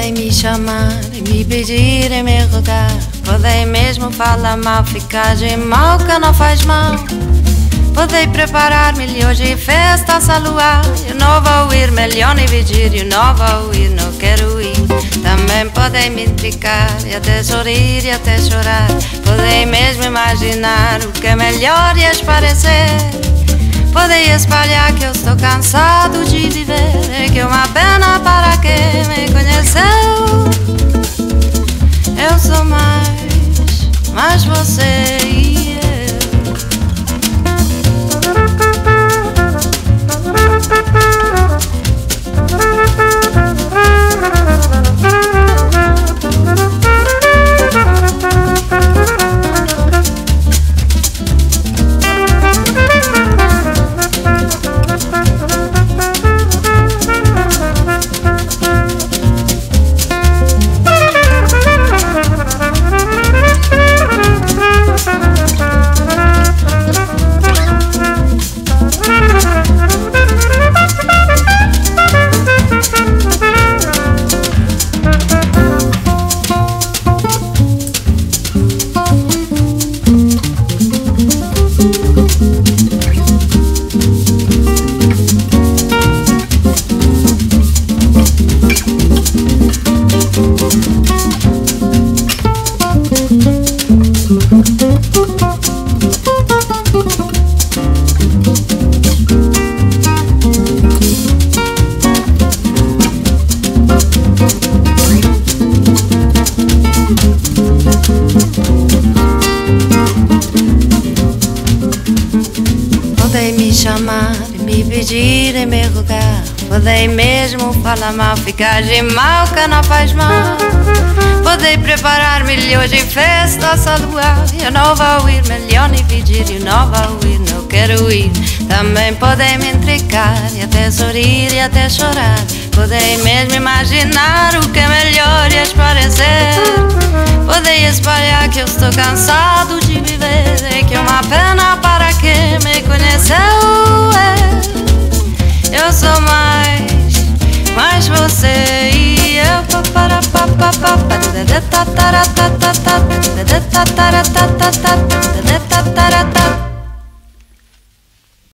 Podem me chamar e me pedir e me rogar. Podem mesmo falar mal, ficar de mal que não faz mal. Podem preparar milhões de festas a luar. Eu não vou ir, melhor nem pedir. Eu não vou ir, não quero ir. Também podem me intrigar e até sorrir e até chorar. Podem mesmo imaginar o que é melhor lhes parecer. Podem espalhar que eu estou cansado de viver, que é uma pena para quem me conheceu. Eu sou mais você e eu. Podem me chamar e me pedir e me rogar. Podem mesmo falar mal, ficar de mal que não faz mal. Podem preparar milhões de festas a luar. Eu não vou ir, melhor nem pedir. Eu não vou ir, não quero ir. Também podem me intrigar e até sorrir e até chorar. Podem mesmo imaginar o que é melhor lhes parecer. Podem espalhar que eu estou cansado de viver, que é uma pena para quem me conheceu. Eu sou mais você e eu. Para pa pa pa